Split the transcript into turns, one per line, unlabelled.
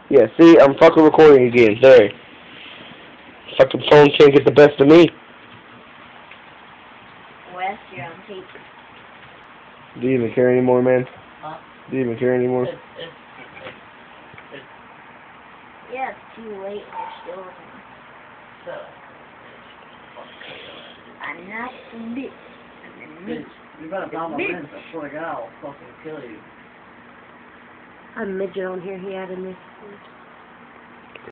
Yeah, see, I'm fucking recording again. There. Fucking phone can't get the best of me.
Wes, you're on tape.
Do you even care anymore, man?
Huh?
Do you even care anymore?
Yeah, it's too late and you're still looking.
So,
I'm not the bitch. I'm the bitch.
you better bomb my lens, I swear to God, I'll fucking kill you.
I'm midget on here, he added me.